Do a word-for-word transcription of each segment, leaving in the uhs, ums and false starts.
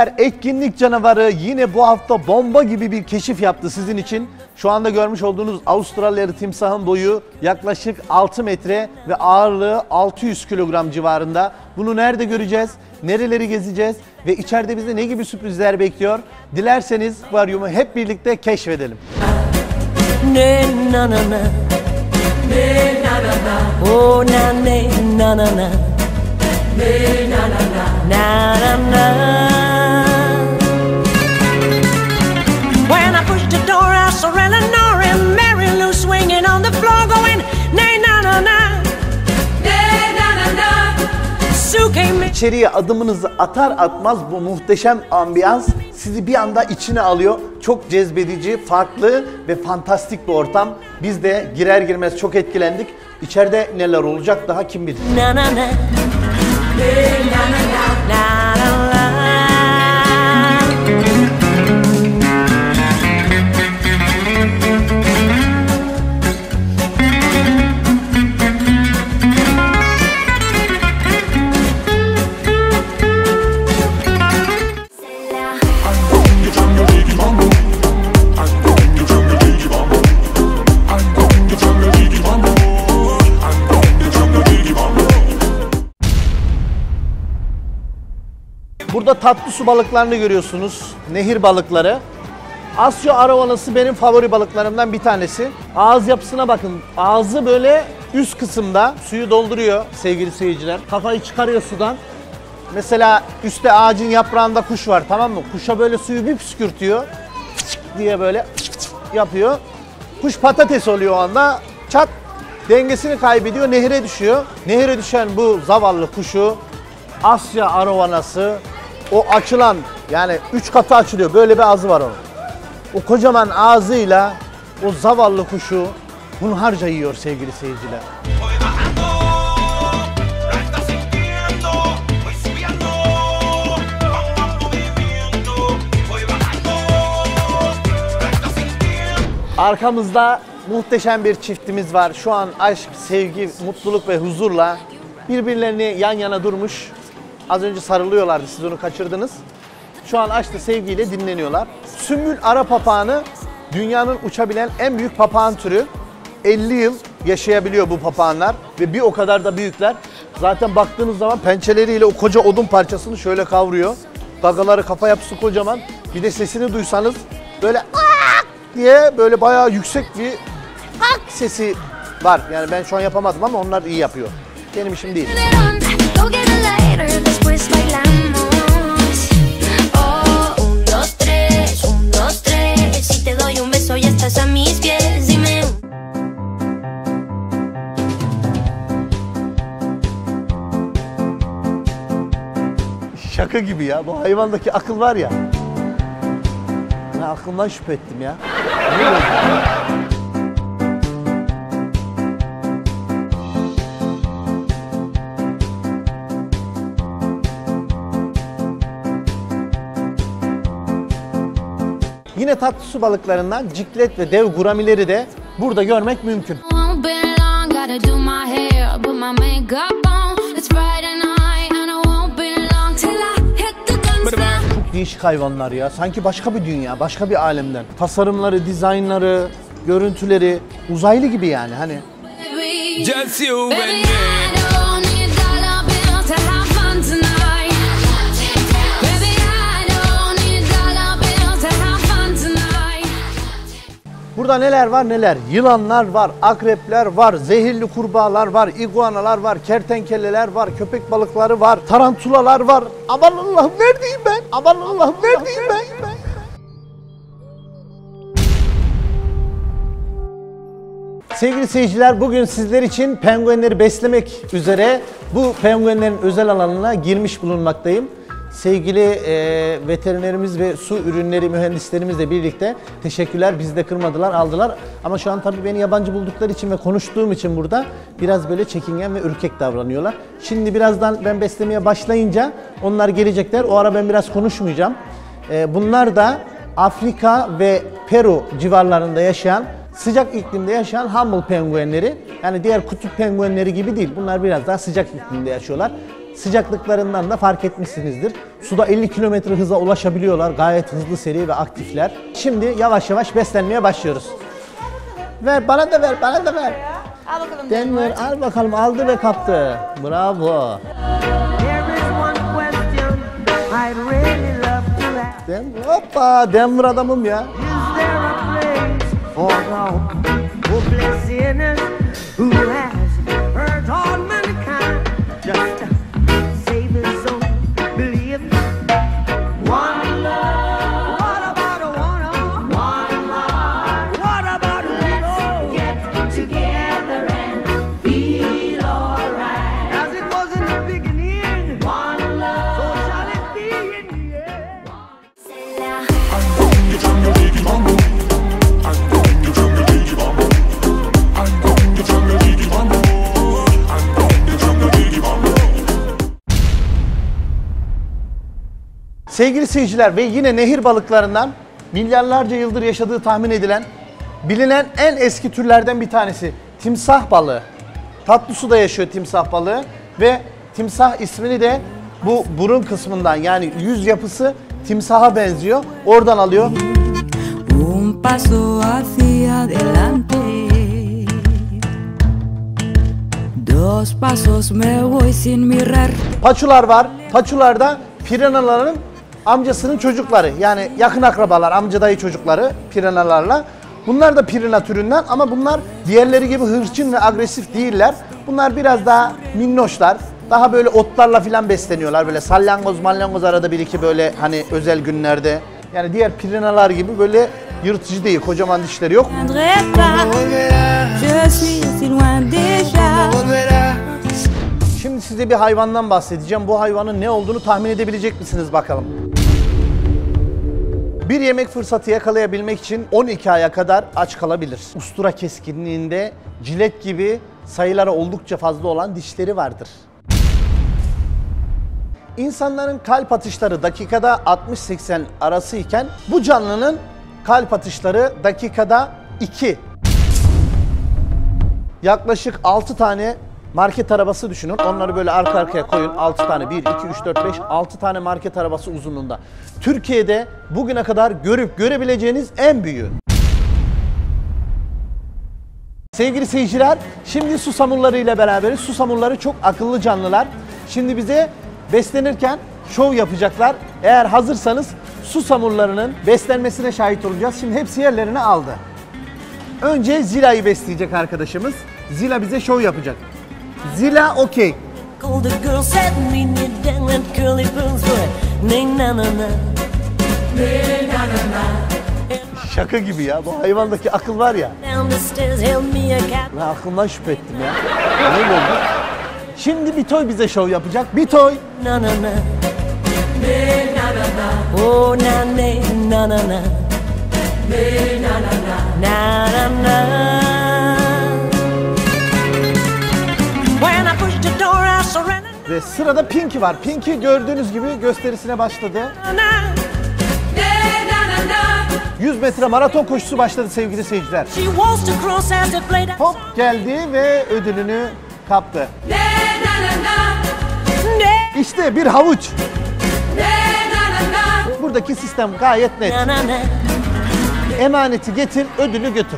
Sevgililer, etkinlik canavarı yine bu hafta bomba gibi bir keşif yaptı sizin için. Şu anda görmüş olduğunuz Avustralyalı timsahın boyu yaklaşık altı metre ve ağırlığı altı yüz kilogram civarında. Bunu nerede göreceğiz? Nereleri gezeceğiz? Ve içeride bizi ne gibi sürprizler bekliyor? Dilerseniz akvaryumu hep birlikte keşfedelim. Ne na na na, ne na na na, oh na ne na na na, ne na na na, na na na. When I pushed the door, I saw Eleanor and Mary Lou swinging on the floor, going ne na na na, ne na na na. Sue came in. İçeriye adımınızı atar atmaz bu muhteşem ambiyans sizi bir anda içine alıyor. Çok cezbedici, farklı ve fantastik bir ortam. Biz de girer girmez çok etkilendik. İçeride neler olacak daha kim bilir. Na na na, na na na, na na na. Burada tatlı su balıklarını görüyorsunuz. Nehir balıkları. Asya arowanası benim favori balıklarımdan bir tanesi. Ağız yapısına bakın. Ağzı böyle üst kısımda suyu dolduruyor sevgili seyirciler. Kafayı çıkarıyor sudan. Mesela üstte ağacın yaprağında kuş var, tamam mı? Kuşa böyle suyu bir püskürtüyor. Fıçık diye böyle fıçık fıçık yapıyor. Kuş patates oluyor o anda. Çat dengesini kaybediyor, nehre düşüyor. Nehre düşen bu zavallı kuşu Asya arowanası, o açılan, yani üç katı açılıyor, böyle bir ağzı var onun. O kocaman ağzıyla o zavallı kuşu hunharca yiyor sevgili seyirciler. Arkamızda muhteşem bir çiftimiz var. Şu an aşk, sevgi, mutluluk ve huzurla birbirlerini yan yana durmuş. Az önce sarılıyorlardı, siz onu kaçırdınız. Şu an aşkla sevgiyle dinleniyorlar. Sümbül ara papağanı dünyanın uçabilen en büyük papağan türü. elli yıl yaşayabiliyor bu papağanlar ve bir o kadar da büyükler. Zaten baktığınız zaman pençeleriyle o koca odun parçasını şöyle kavruyor. Gagaları, kafa yapısı kocaman. Bir de sesini duysanız böyle aak diye böyle bayağı yüksek bir ak sesi var. Yani ben şu an yapamadım ama onlar iyi yapıyor. Benim işim değil. Şaka gibi ya. Bu hayvandaki akıl var ya. Ben aklımdan şüphe ettim ya. Yine tatlı su balıklarından ciklet ve dev guramileri de burada görmek mümkün. Çok değişik hayvanlar ya. Sanki başka bir dünya, başka bir alemden. Tasarımları, dizaynları, görüntüleri uzaylı gibi yani hani. Burada neler var neler? Yılanlar var, akrepler var, zehirli kurbağalar var, iguanalar var, kertenkeleler var, köpek balıkları var, tarantulalar var. Aman Allah'ım neredeyim ben? Aman Allah'ım neredeyim ben? Sevgili seyirciler, bugün sizler için penguenleri beslemek üzere bu penguenlerin özel alanına girmiş bulunmaktayım. Sevgili e, veterinerimiz ve su ürünleri mühendislerimizle birlikte teşekkürler, bizi de kırmadılar, aldılar. Ama şu an tabii beni yabancı buldukları için ve konuştuğum için burada biraz böyle çekingen ve ürkek davranıyorlar. Şimdi birazdan ben beslemeye başlayınca onlar gelecekler. O ara ben biraz konuşmayacağım. E, bunlar da Afrika ve Peru civarlarında yaşayan, sıcak iklimde yaşayan humble penguenleri. Yani diğer kutup penguenleri gibi değil. Bunlar biraz daha sıcak iklimde yaşıyorlar. Sıcaklıklarından da fark etmişsinizdir. Suda elli kilometre hıza ulaşabiliyorlar. Gayet hızlı, seri ve aktifler. Şimdi yavaş yavaş beslenmeye başlıyoruz. Ver, bana da ver, bana da ver. Al bakalım. Denver, al bakalım, aldı ve kaptı. Bravo. Denver, hoppa, Denver adamım ya. Sevgili seyirciler ve yine nehir balıklarından milyarlarca yıldır yaşadığı tahmin edilen, bilinen en eski türlerden bir tanesi timsah balığı. Tatlı suda yaşıyor timsah balığı ve timsah ismini de bu burun kısmından, yani yüz yapısı timsaha benziyor. Oradan alıyor. Un paso hacia adelante, dos pasos me voy sin mirar. Paçular var. Paçular da piranaların amcasının çocukları, yani yakın akrabalar, amca dayı çocukları piranalarla. Bunlar da pirina türünden ama bunlar diğerleri gibi hırçın ve agresif değiller. Bunlar biraz daha minnoşlar. Daha böyle otlarla filan besleniyorlar. Böyle salyangoz, malyangoz arada bir iki böyle hani özel günlerde. Yani diğer pirinalar gibi böyle yırtıcı değil, kocaman dişleri yok. Şimdi size bir hayvandan bahsedeceğim. Bu hayvanın ne olduğunu tahmin edebilecek misiniz bakalım. Bir yemek fırsatı yakalayabilmek için on iki aya kadar aç kalabilir. Ustura keskinliğinde cilet gibi sayıları oldukça fazla olan dişleri vardır. İnsanların kalp atışları dakikada altmış seksen arası iken bu canlının kalp atışları dakikada iki. Yaklaşık altı tane market arabası düşünün. Onları böyle arka arkaya koyun. altı tane. bir, iki, üç, dört, beş, altı tane market arabası uzunluğunda. Türkiye'de bugüne kadar görüp görebileceğiniz en büyüğü. Sevgili seyirciler, şimdi susamurları ile beraberiz. Susamurları çok akıllı canlılar. Şimdi bize beslenirken şov yapacaklar. Eğer hazırsanız susamurlarının beslenmesine şahit olacağız. Şimdi hepsi yerlerini aldı. Önce Zila'yı besleyecek arkadaşımız. Zila bize şov yapacak. Zila okey. Şaka gibi ya. Bu hayvandaki akıl var ya. Ben aklımdan şüphe ettim ya. Ne oldu? Şimdi Bitoy bize şov yapacak. Bitoy. Oh na na na na. Na na na. Ve sırada Pinky var. Pinky gördüğünüz gibi gösterisine başladı. yüz metre maraton koşusu başladı sevgili seyirciler. Hop geldi ve ödülünü kaptı. İşte bir havuç. Buradaki sistem gayet net. Emaneti getir, ödülü götür.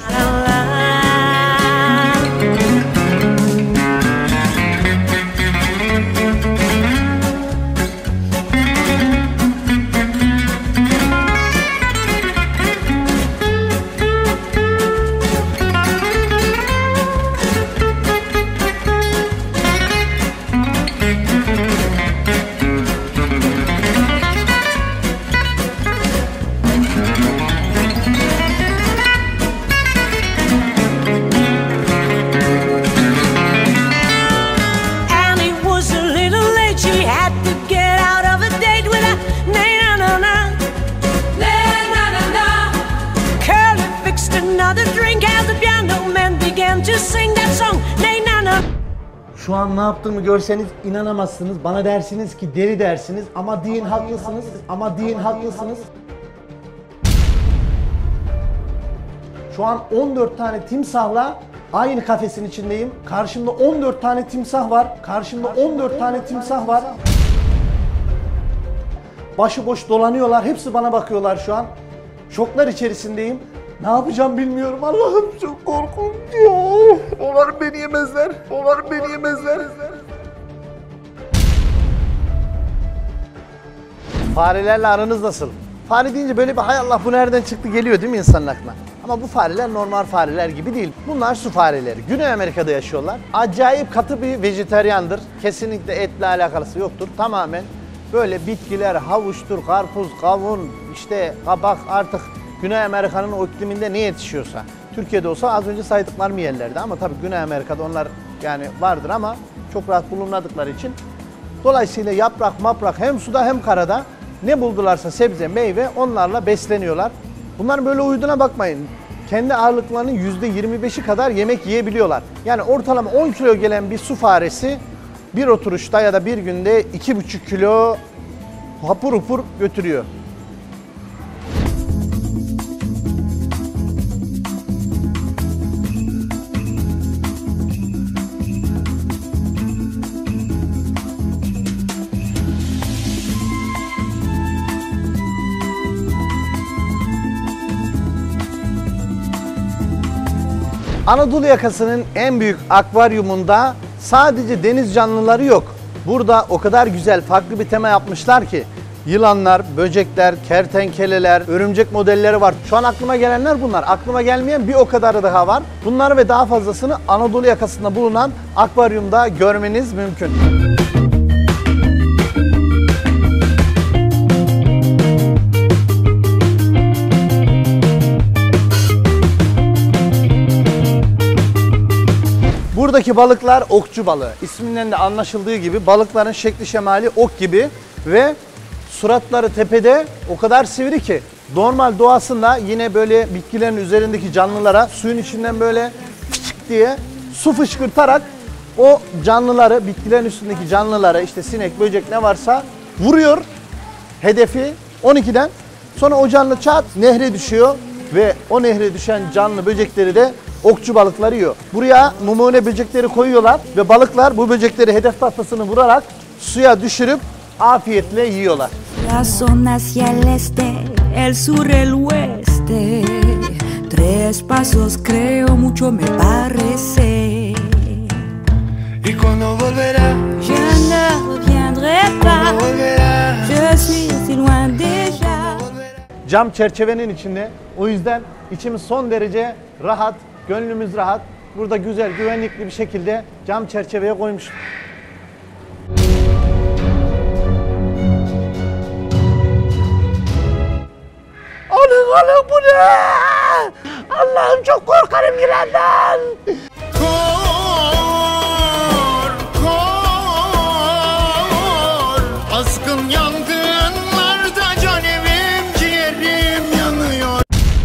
Şu an ne yaptığımı görseniz inanamazsınız. Bana dersiniz ki deli dersiniz ama deyin haklısınız. Ama deyin haklısınız. Şu an on dört tane timsahla Aynı kafesin içindeyim. Karşımda on dört tane timsah var. Karşımda on dört tane timsah var. Başıboş dolanıyorlar. Hepsi bana bakıyorlar şu an. Şoklar içerisindeyim. Ne yapacağım bilmiyorum. Allah'ım çok korkunç ya. Umarım beni yemezler. Umarım beni yemezler. Farelerle aranız nasıl? Fare deyince böyle bir hay Allah bu nereden çıktı geliyor değil mi insanın aklına? Ama bu fareler normal fareler gibi değil. Bunlar su fareleri. Güney Amerika'da yaşıyorlar. Acayip katı bir vejeteryandır. Kesinlikle etle alakası yoktur. Tamamen böyle bitkiler, havuçtur, karpuz, kavun, işte kabak artık Güney Amerika'nın o ikliminde ne yetişiyorsa. Türkiye'de olsa az önce saydıklarım yerlerde ama tabii Güney Amerika'da onlar yani vardır ama çok rahat bulunmadıkları için. Dolayısıyla yaprak, maprak hem suda hem karada ne buldularsa sebze, meyve onlarla besleniyorlar. Bunların böyle uyuduğuna bakmayın. Kendi ağırlıklarının yüzde yirmi beşi kadar yemek yiyebiliyorlar. Yani ortalama on kilo gelen bir su faresi bir oturuşta ya da bir günde iki buçuk kilo hapur hapur götürüyor. Anadolu yakasının en büyük akvaryumunda sadece deniz canlıları yok. Burada o kadar güzel farklı bir tema yapmışlar ki yılanlar, böcekler, kertenkeleler, örümcek modelleri var. Şu an aklıma gelenler bunlar. Aklıma gelmeyen bir o kadarı daha var. Bunları ve daha fazlasını Anadolu yakasında bulunan akvaryumda görmeniz mümkün. Buradaki balıklar okçu balığı. İsminden de anlaşıldığı gibi balıkların şekli şemali ok gibi ve suratları tepede o kadar sivri ki normal doğasında yine böyle bitkilerin üzerindeki canlılara suyun içinden böyle fıçık diye su fışkırtarak o canlıları, bitkilerin üstündeki canlılara işte sinek, böcek ne varsa vuruyor hedefi on ikiden. Sonra o canlı çat nehre düşüyor ve o nehre düşen canlı böcekleri de okçu balıkları yiyor. Buraya numune böcekleri koyuyorlar ve balıklar bu böcekleri hedef tahtasını vurarak suya düşürüp afiyetle yiyorlar. La zona hacia el este, el sur, el oeste. Tres pasos creo mucho me parece. Y cuando volverá, Je ne reviendrai pas. Je suis si loin déjà. Cam çerçevenin içinde. O yüzden içimiz son derece rahat, gönlümüz rahat. Burada güzel, güvenlikli bir şekilde cam çerçeveye koymuş. Alın alın bu ne? Allah'ım çok korkarım yılandan. kor, kor, azgın yangınlarda can evim, ciğerim yanıyor.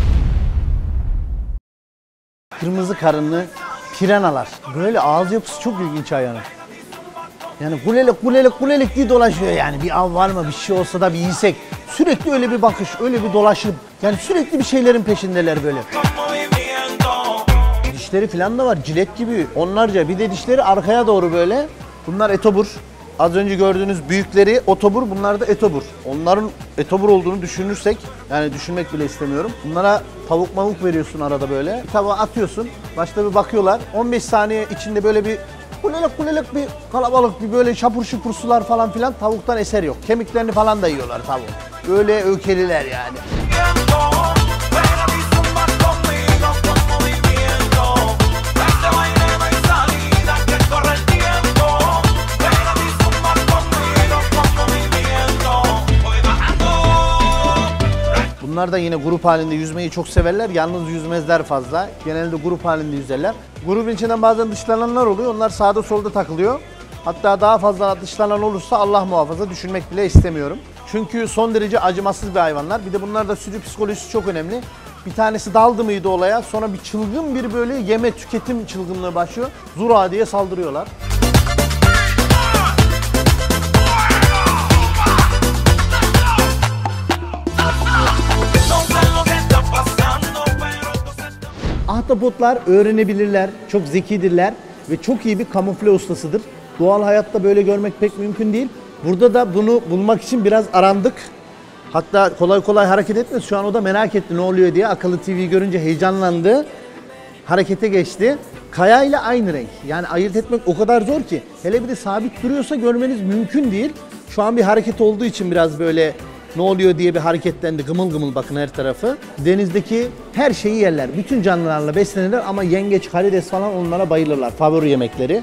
Kırmızı karınlı piranalar. Böyle ağız yapısı çok ilginç hayvanın. Yani kulelik kulelik kulelik diye dolaşıyor yani. Bir av var mı, bir şey olsa da bir yiysek. Sürekli öyle bir bakış, öyle bir dolaşım. Yani sürekli bir şeylerin peşindeler böyle. Dişleri falan da var, cilet gibi onlarca. Bir de dişleri arkaya doğru böyle. Bunlar etobur. Az önce gördüğünüz büyükleri otobur, bunlar da etobur. Onların etobur olduğunu düşünürsek, yani düşünmek bile istemiyorum. Bunlara tavuk mavuk veriyorsun arada böyle. Bir tabağa atıyorsun, başta bir bakıyorlar. on beş saniye içinde böyle bir kulelik kulelik bir kalabalık, bir böyle şapur şupur sular falan filan, tavuktan eser yok. Kemiklerini falan da yiyorlar tavuğun. Öyle ökeliler yani. Bunlar da yine grup halinde yüzmeyi çok severler. Yalnız yüzmezler fazla. Genelde grup halinde yüzerler. Grubun içinden bazen dışlananlar oluyor. Onlar sağda solda takılıyor. Hatta daha fazla dışlanan olursa Allah muhafaza düşünmek bile istemiyorum. Çünkü son derece acımasız bir hayvanlar. Bir de bunlarda sürü psikolojisi çok önemli. Bir tanesi daldı mıydı olaya, sonra bir çılgın bir böyle yeme tüketim çılgınlığı başlıyor. Zura diye saldırıyorlar. Ahtapotlar öğrenebilirler, çok zekidirler ve çok iyi bir kamufle ustasıdır. Doğal hayatta böyle görmek pek mümkün değil. Burada da bunu bulmak için biraz arandık. Hatta kolay kolay hareket etmez. Şu an o da merak etti ne oluyor diye. Akıllı T V'yi görünce heyecanlandı. Harekete geçti. Kaya ile aynı renk. Yani ayırt etmek o kadar zor ki. Hele bir de sabit duruyorsa görmeniz mümkün değil. Şu an bir hareket olduğu için biraz böyle ne oluyor diye bir hareketlendi. Gımıl gımıl bakın her tarafı. Denizdeki her şeyi yerler. Bütün canlılarla beslenirler ama yengeç, karides falan onlara bayılırlar. Favori yemekleri.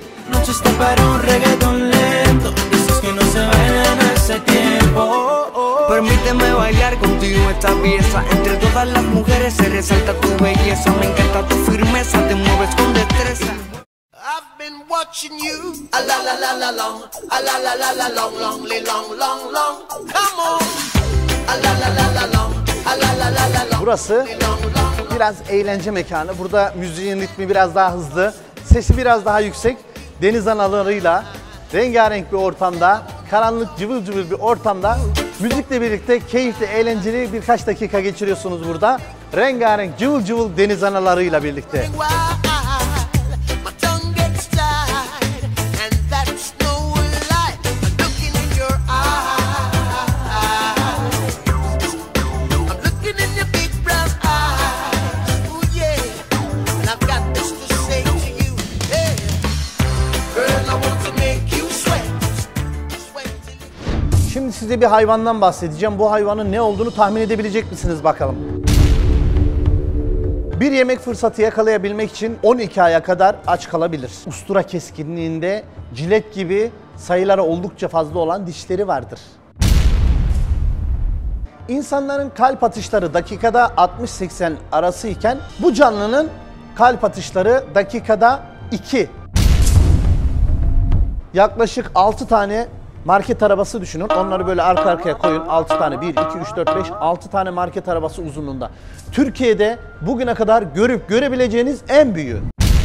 Permíteme bailar contigo esta pieza. Entre todas las mujeres se resalta tu belleza. Me encanta tu firmeza, te mueves con destreza. I've been watching you. A la la la la long. A la la la la long long li long long long. Come on. A la la la la long. A la la la la long. Burası Long long. biraz eğlence mekanı. Burada müziğin ritmi biraz daha hızlı, sesi biraz daha yüksek. Deniz analarıyla rengarenk bir ortamda, karanlık cıvıl cıvıl bir ortamda müzikle birlikte keyifli, eğlenceli birkaç dakika geçiriyorsunuz burada. Rengarenk cıvıl cıvıl deniz analarıyla birlikte. Wild. My tongue gets tied, and that's no lie. I'm looking in your eyes. I'm looking in your big brown eyes. Ooh yeah, and I've got this to say to you. Hey, girl, I want to make you sweat, sweat till you. Şimdi size bir hayvandan bahsedeceğim. Bu hayvanın ne olduğunu tahmin edebilecek misiniz bakalım? Bir yemek fırsatı yakalayabilmek için on iki aya kadar aç kalabilir. Ustura keskinliğinde cilet gibi sayıları oldukça fazla olan dişleri vardır. İnsanların kalp atışları dakikada altmış seksen arası iken bu canlının kalp atışları dakikada iki. Yaklaşık altı tane market arabası düşünün. Onları böyle arka arkaya koyun. altı tane. bir, iki, üç, dört, beş. altı tane market arabası uzunluğunda. Türkiye'de bugüne kadar görüp görebileceğiniz en büyüğü.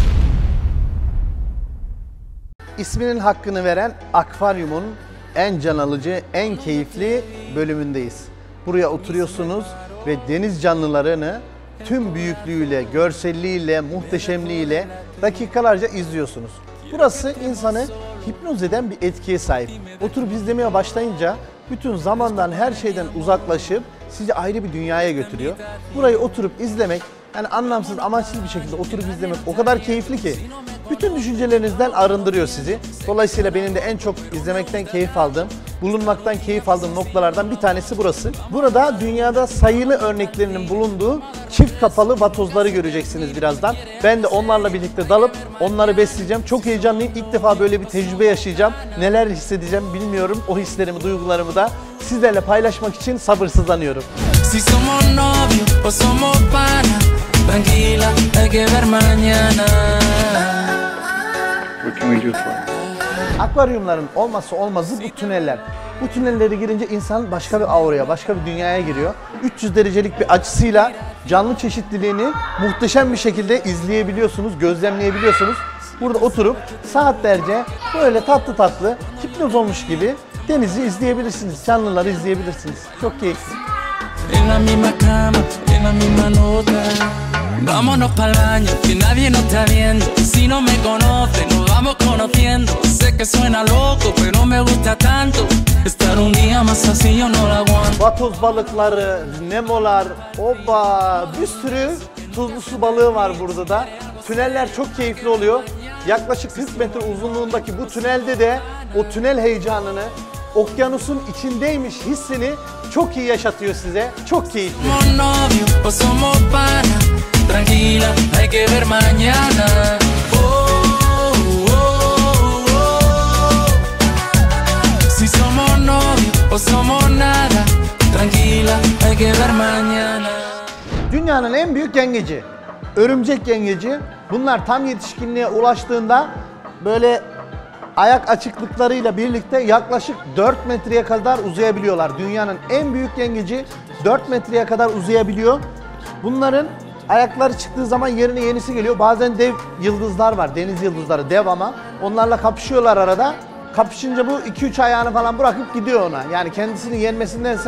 İsminin hakkını veren akvaryumun en can alıcı, en keyifli bölümündeyiz. Buraya oturuyorsunuz ve deniz canlılarını tüm büyüklüğüyle, görselliğiyle, muhteşemliğiyle dakikalarca izliyorsunuz. Burası insanı hipnoz eden bir etkiye sahip. Oturup izlemeye başlayınca bütün zamandan, her şeyden uzaklaşıp sizi ayrı bir dünyaya götürüyor. Burayı oturup izlemek, yani anlamsız, amaçsız bir şekilde oturup izlemek o kadar keyifli ki bütün düşüncelerinizden arındırıyor sizi. Dolayısıyla benim de en çok izlemekten keyif aldığım, bulunmaktan keyif aldığım noktalardan bir tanesi burası. Burada dünyada sayılı örneklerinin bulunduğu çift kapalı vatozları göreceksiniz birazdan. Ben de onlarla birlikte dalıp onları besleyeceğim. Çok heyecanlıyım. İlk defa böyle bir tecrübe yaşayacağım. Neler hissedeceğim bilmiyorum. O hislerimi, duygularımı da sizlerle paylaşmak için sabırsızlanıyorum. Si somos novios o somos pana, tranquila, hay que ver mañana. What can we do for you? Akvaryumların olmazsa olmazı bu tüneller. Bu tünelleri girince insan başka bir auraya, başka bir dünyaya giriyor. üç yüz derecelik bir açısıyla canlı çeşitliliğini muhteşem bir şekilde izleyebiliyorsunuz, gözlemleyebiliyorsunuz. Burada oturup saatlerce böyle tatlı tatlı hipnoz olmuş gibi denizi izleyebilirsiniz, canlıları izleyebilirsiniz. Çok keyifli. En la misma cama, en la misma nota. Vámonos pa'l baño, que nadie nos está viendo. Si no me conoce, nos vamos conociendo. Sé que suena loco, pero me gusta tanto. Estar un día más así yo no la aguanto. Vatoz balıkları, nemolar, oba, bir sürü tuzlu su balığı var burada da. Tüneller çok keyifli oluyor. Yaklaşık kırk metre uzunluğundaki bu tünelde de o tünel heyecanını, okyanusun içindeymiş hissini çok iyi yaşatıyor size. Çok keyifli. Somos novios o somos pana, tranquila, hay que ver mañana. Oh, oh, oh. Si somos novios o somos nada, tranquila, hay que ver mañana. Dünyanın en büyük yengeci, örümcek yengeci. Bunlar tam yetişkinliğe ulaştığında böyle ayak açıklıklarıyla birlikte yaklaşık dört metreye kadar uzayabiliyorlar. Dünyanın en büyük yengeci dört metreye kadar uzayabiliyor. Bunların ayakları çıktığı zaman yerine yenisi geliyor. Bazen dev yıldızlar var, deniz yıldızları, dev ama. Onlarla kapışıyorlar arada. Kapışınca bu iki üç ayağını falan bırakıp gidiyor ona. Yani kendisini yenmesindense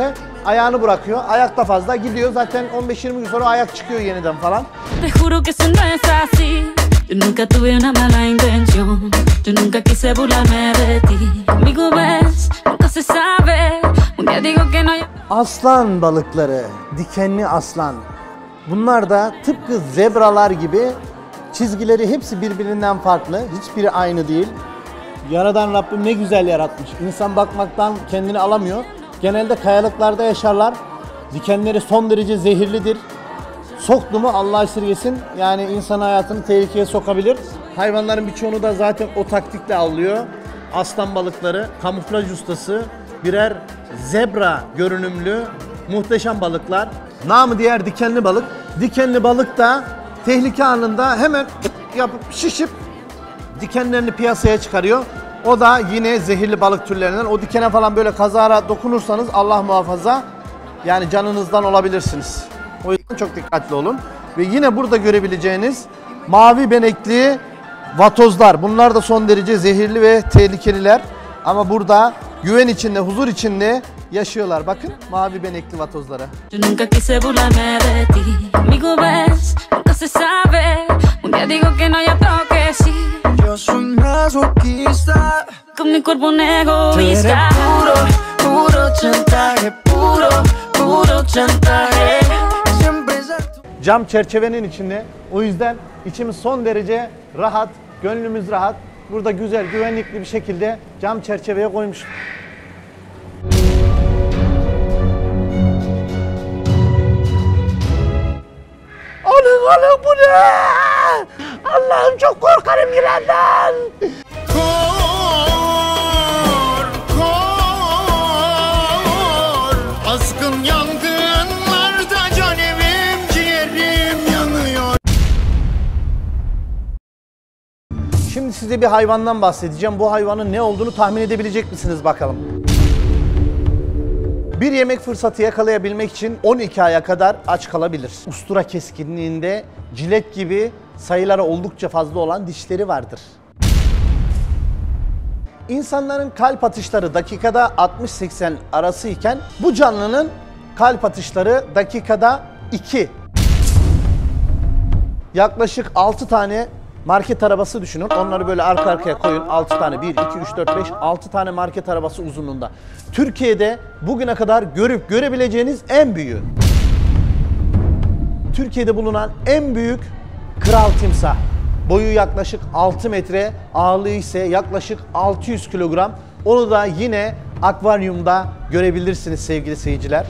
ayağını bırakıyor. Ayakta fazla gidiyor. Zaten on beş yirmi gün sonra ayak çıkıyor yeniden falan. Te juro que eso no es así. Yo nunca tuve una mala intención. Yo nunca quise burlarme de ti. Conmigo ves, nunca se sabe. Un día digo que no. Aslan balıkları, dikenli aslan. Bunlar da tıpkı zebralar gibi çizgileri hepsi birbirinden farklı. Hiçbiri aynı değil. Yaradan Rabbim ne güzel yaratmış. İnsan bakmaktan kendini alamıyor. Genelde kayalıklarda yaşarlar. Dikenleri son derece zehirlidir. Soktu mu Allah esirgesin, yani insan hayatını tehlikeye sokabilir. Hayvanların birçoğunu da zaten o taktikle avlıyor. Aslan balıkları, kamuflaj ustası, birer zebra görünümlü muhteşem balıklar. Namı diğer dikenli balık. Dikenli balık da tehlike anında hemen yapıp şişip dikenlerini piyasaya çıkarıyor. O da yine zehirli balık türlerinden. O dikene falan böyle kazara dokunursanız Allah muhafaza, yani canınızdan olabilirsiniz. O yüzden çok dikkatli olun. Ve yine burada görebileceğiniz mavi benekli vatozlar. Bunlar da son derece zehirli ve tehlikeliler. Ama burada güven içinde, huzur içinde yaşıyorlar. Bakın mavi benekli vatozlara. Yo nunca quise burlarme de ti. Conmigo ves, nunca se sabe. Un día digo que no, ya tengo que sí. Yo soy masoquista. Con mi cuerpo un Tú eres egoísta. puro, puro chantaje, puro, puro chantaje. Siempre es a- Cam çerçevenin içinde. O yüzden içimiz son derece rahat, gönlümüz rahat. Burada güzel, güvenlikli bir şekilde cam çerçeveye koymuş. Alın alın bu ne? Allah'ım çok korkarım yılandan. Kor, kor, azgın yangınlarda can evim, ciğerim yanıyor. Şimdi size bir hayvandan bahsedeceğim. Bu hayvanın ne olduğunu tahmin edebilecek misiniz bakalım. Bir yemek fırsatı yakalayabilmek için on iki aya kadar aç kalabilir. Ustura keskinliğinde cilet gibi sayıları oldukça fazla olan dişleri vardır. İnsanların kalp atışları dakikada altmış seksen arası iken bu canlının kalp atışları dakikada iki. Yaklaşık altı tane market arabası düşünün. Onları böyle arka arkaya koyun. altı tane. bir, iki, üç, dört, beş. altı tane market arabası uzunluğunda. Türkiye'de bugüne kadar görüp görebileceğiniz en büyüğü. Türkiye'de bulunan en büyük kral timsah. Boyu yaklaşık altı metre, ağırlığı ise yaklaşık altı yüz kilogram. Onu da yine akvaryumda görebilirsiniz sevgili seyirciler.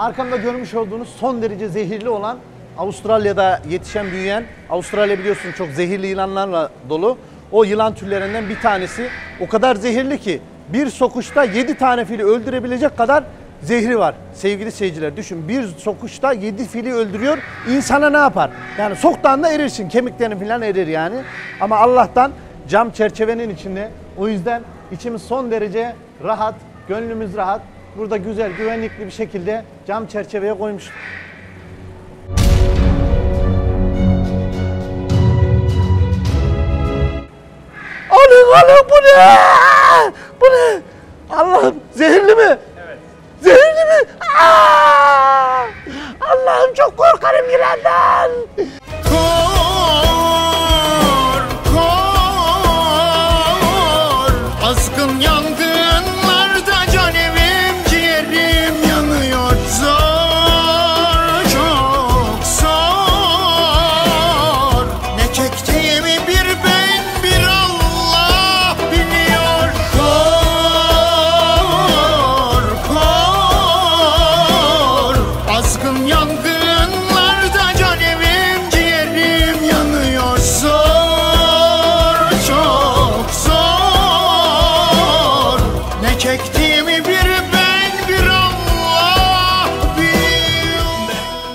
arkamda görmüş olduğunuz son derece zehirli olan, Avustralya'da yetişen, büyüyen, Avustralya biliyorsunuz çok zehirli yılanlarla dolu. O yılan türlerinden bir tanesi. O kadar zehirli ki bir sokuşta yedi tane fili öldürebilecek kadar zehri var. Sevgili seyirciler, düşün, bir sokuşta yedi fili öldürüyor. İnsana ne yapar? Yani soktuğunda erirsin, kemiklerin falan erir yani. Ama Allah'tan cam çerçevenin içinde. O yüzden içimiz son derece rahat, gönlümüz rahat. Burada güzel, güvenlikli bir şekilde cam çerçeveye koymuş. Alın alın, bu ne? Bu ne? Allah'ım, zehirli mi? Evet. Zehirli mi? Aa! Allah'ım, çok korkarım yılandan. Kor, kor, azgın yangınlarda can evim ciğerim yanıyor. Zor, çok zor, ne çektiğimi bir ben bir Allah biliyor. Kor, kor, azgın yangınlarda can evim ciğerim yanıyor. Zor, çok zor, ne çektiğimi bir ben bir Allah biliyor.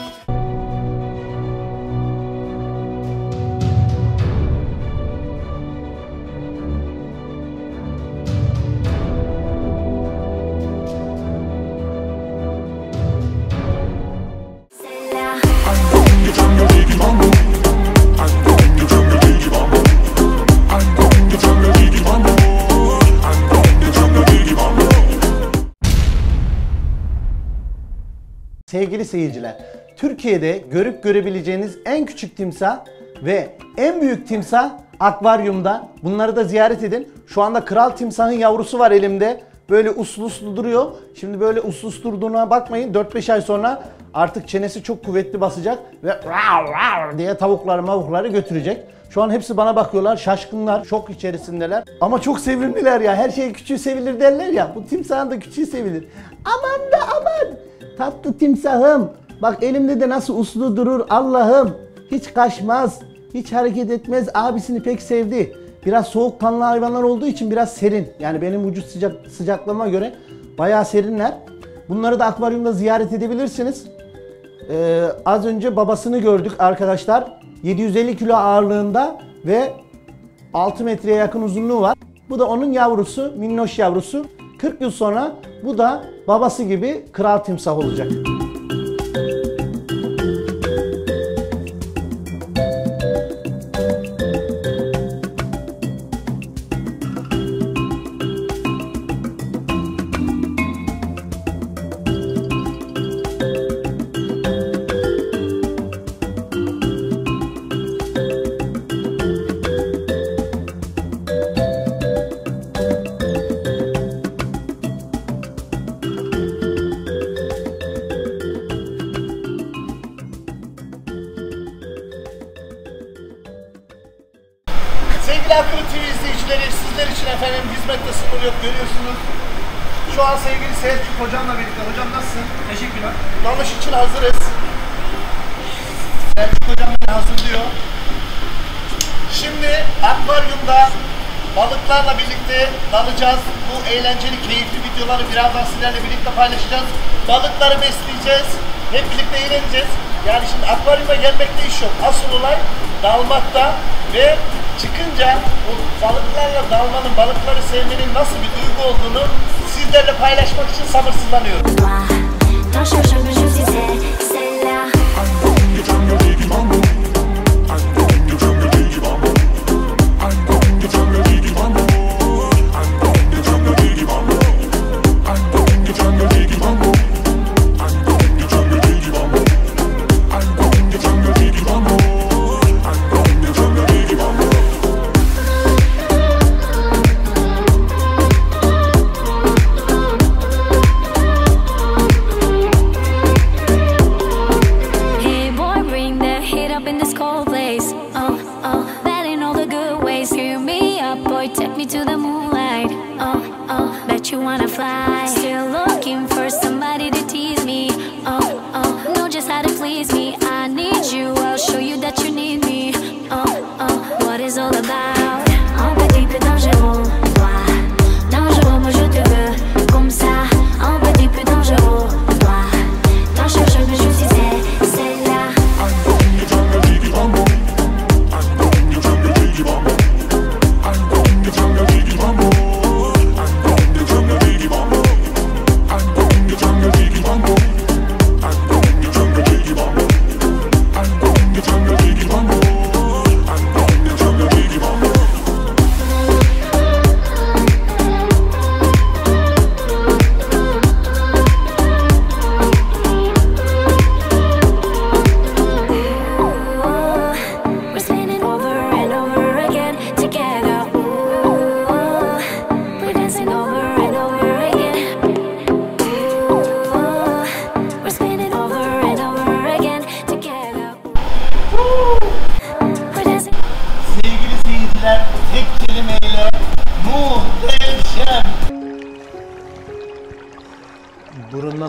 Sevgili seyirciler, Türkiye'de görüp görebileceğiniz en küçük timsah ve en büyük timsah akvaryumda. Bunları da ziyaret edin. Şu anda kral timsahın yavrusu var elimde. Böyle uslu uslu duruyor. Şimdi böyle uslu uslu durduğuna bakmayın. dört beş ay sonra artık çenesi çok kuvvetli basacak ve rav rav diye tavukları mavukları götürecek. Şu an hepsi bana bakıyorlar, şaşkınlar, şok içerisindeler. Ama çok sevimliler ya. Her şey küçüğü sevilir derler ya. Bu timsahın da küçüğü sevilir. Aman da aman. Tatlı timsahım. Bak elimde de nasıl uslu durur Allah'ım. Hiç kaçmaz, hiç hareket etmez. Abisini pek sevdi. Biraz soğukkanlı hayvanlar olduğu için biraz serin. Yani benim vücut sıcak, sıcaklığıma göre bayağı serinler. Bunları da akvaryumda ziyaret edebilirsiniz. Ee, az önce babasını gördük arkadaşlar. yedi yüz elli kilo ağırlığında ve altı metreye yakın uzunluğu var. Bu da onun yavrusu, minnoş yavrusu. kırk yıl sonra bu da babası gibi kral timsah olacak. Sevgili Akıllı T V izleyicileri, sizler için efendim hizmette sınır yok, görüyorsunuz. Şu an sevgili Selçuk hocamla birlikte. Hocam nasılsın? Teşekkürler. Dalış için hazırız. Selçuk hocam beni hazırlıyor. Şimdi akvaryumda balıklarla birlikte dalacağız. Bu eğlenceli, keyifli videoları birazdan sizlerle birlikte paylaşacağız. Balıkları besleyeceğiz. Hep birlikte eğleneceğiz. Yani şimdi akvaryuma gelmekte iş yok. Asıl olay dalmakta ve çıkınca o balıklarla dalmanın, balıkları sevmenin nasıl bir duygu olduğunu sizlerle paylaşmak için sabırsızlanıyorum. Take me to the moonlight. Oh, oh, bet you wanna fly. Still looking for somebody to tease me. Oh,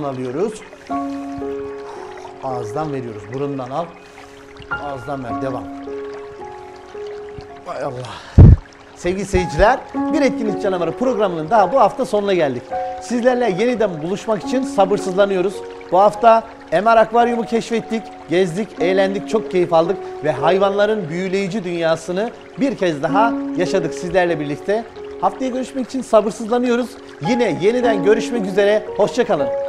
alıyoruz. Ağızdan veriyoruz. Burundan al. Ağızdan ver. Devam. Hay Allah. Sevgili seyirciler, Bir Etkinlik Canavarı programının daha bu hafta sonuna geldik. Sizlerle yeniden buluşmak için sabırsızlanıyoruz. Bu hafta M R Akvaryumu keşfettik, gezdik, eğlendik, çok keyif aldık ve hayvanların büyüleyici dünyasını bir kez daha yaşadık sizlerle birlikte. Haftaya görüşmek için sabırsızlanıyoruz. Yine yeniden görüşmek üzere, hoşça kalın.